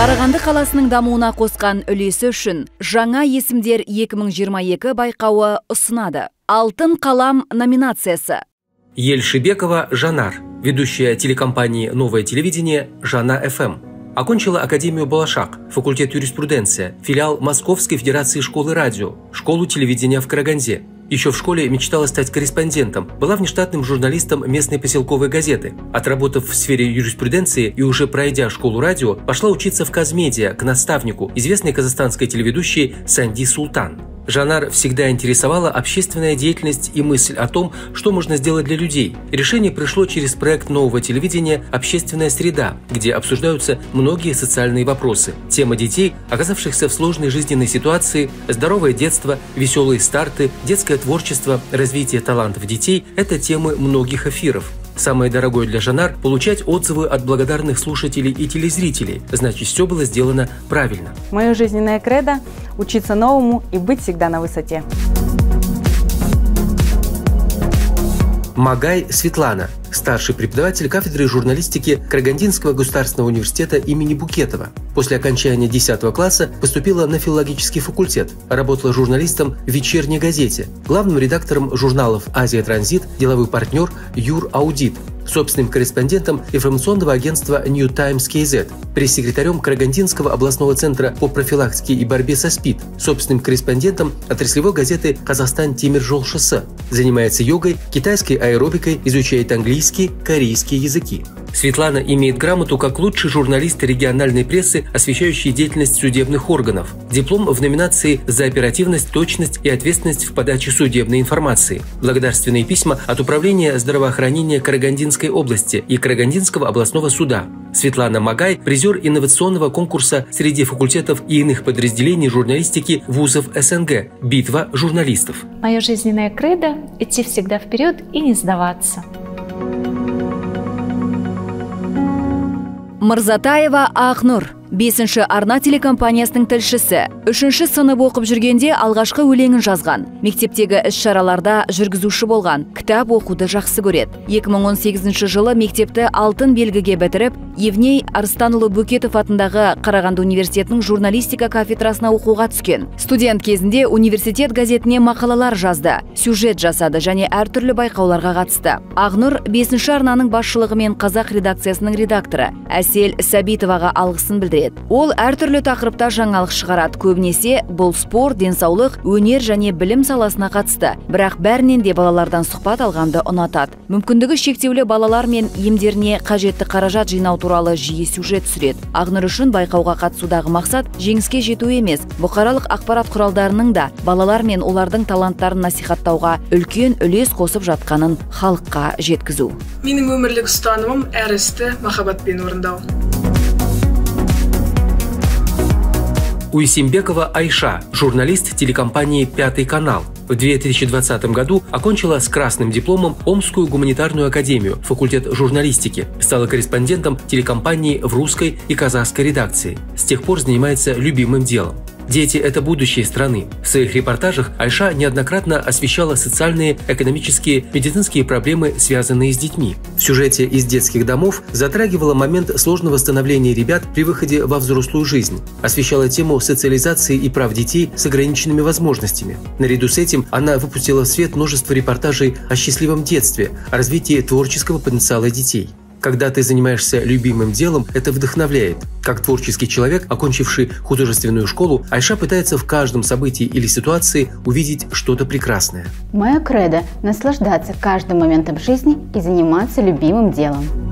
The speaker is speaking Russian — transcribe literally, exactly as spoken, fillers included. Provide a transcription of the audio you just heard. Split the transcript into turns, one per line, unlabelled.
Қарағанды қаласының дамуына қосқан үлесі үшін жаңа есімдер екі мың жиырма екі байқауы ұсынады. Алтын қалам номинациясы.
Ельшибекова Жанар, ведущая телекомпании «Новое телевидение» Жана эф эм. Окончила Академию Балашак, факультет юриспруденция, филиал Московской Федерации школы радио, школу телевидения в Караганде. Еще в школе мечтала стать корреспондентом, была внештатным журналистом местной поселковой газеты. Отработав в сфере юриспруденции и уже пройдя школу радио, пошла учиться в Казмедиа к наставнику, известной казахстанской телеведущей Санди Султан. Жанар всегда интересовала общественная деятельность и мысль о том, что можно сделать для людей. Решение пришло через проект нового телевидения «Общественная среда», где обсуждаются многие социальные вопросы. Тема детей, оказавшихся в сложной жизненной ситуации, здоровое детство, веселые старты, детское творчество, развитие талантов детей – это темы многих эфиров. Самое дорогое для Жанар – получать отзывы от благодарных слушателей и телезрителей. Значит, все было сделано правильно.
Мое жизненное кредо – учиться новому и быть всегда на высоте.
Магай Светлана, старший преподаватель кафедры журналистики Карагандинского государственного университета имени Букетова. После окончания десятого класса поступила на филологический факультет, работала журналистом в «Вечерней газете», главным редактором журналов «Азия Транзит», деловой партнер «Юр Аудит», собственным корреспондентом информационного агентства New Times кей зет, пресс-секретарем Карагандинского областного центра по профилактике и борьбе со СПИД, собственным корреспондентом отраслевой газеты «Казахстан Темиржол Шоссе». Занимается йогой, китайской аэробикой, изучает английский, корейский языки. Светлана имеет грамоту как лучший журналист региональной прессы, освещающий деятельность судебных органов. Диплом в номинации «За оперативность, точность и ответственность в подаче судебной информации». Благодарственные письма от Управления здравоохранения Карагандинской области и Карагандинского областного суда. Светлана Магай – призер инновационного конкурса среди факультетов и иных подразделений журналистики вузов эс эн гэ «Битва журналистов».
Мое жизненное кредо – идти всегда вперед и не сдаваться.
Мырзатаева Ақнұр, бесінші арна телекомпаниясының тілшісі. Үшінші сынып оқып жүргенде алғашқы өлеңін жазған. Мектептегі іс-шараларда жүргізуші болған. Кітап оқуды жақсы көреді. екі мың он сегізінші жылы мектепті алтын белгіге бітіріп, Евней Арыстанұлы Бөкетов атындағы Қарағанды университетінің журналистика кафедрасына оқуға түскен. Студент кезінде университет газетіне мақалалар жазды, сюжет жасады және әртүрлі байқауларға қатысты. Ақнұр бесінші арнаның басшылығымен қазақ редакциясының редакторы Әсел Сәбитоваға алғысын білдіреді. Ол әртүрлі тақырыпта жаңалық шығарады. Көбінесе бұл спорт, денсаулық, өнер және білім саласына қатысты. Бірақ бәрінен де балалардан сұхбат алғанды ұнатады. Мүмкіндігі шектеулі балалар мен емдеріне қажетті қаражат жинау туралы жиі сюжет түсіреді. Ақнұр үшін байқауға қатысудағы мақсат жеңіске жету емес, бұқаралық ақпарат құралдарының да балалар мен олардың таланттарын насихаттауға үлкен үлес қосып жатқанын халыққа жеткізу.
Менің өмірлік ұстанымым әр істі махаббатпен орындау.
Уйсимбекова Айша, журналист телекомпании «Пятый канал». В две тысячи двадцатом году окончила с красным дипломом Омскую гуманитарную академию, факультет журналистики. Стала корреспондентом телекомпании в русской и казахской редакции. С тех пор занимается любимым делом. Дети – это будущее страны. В своих репортажах Айша неоднократно освещала социальные, экономические, медицинские проблемы, связанные с детьми. В сюжете из детских домов затрагивала момент сложного становления ребят при выходе во взрослую жизнь. Освещала тему социализации и прав детей с ограниченными возможностями. Наряду с этим она выпустила в свет множество репортажей о счастливом детстве, о развитии творческого потенциала детей. Когда ты занимаешься любимым делом, это вдохновляет. Как творческий человек, окончивший художественную школу, Айша пытается в каждом событии или ситуации увидеть что-то прекрасное.
Мое кредо – наслаждаться каждым моментом жизни и заниматься любимым делом.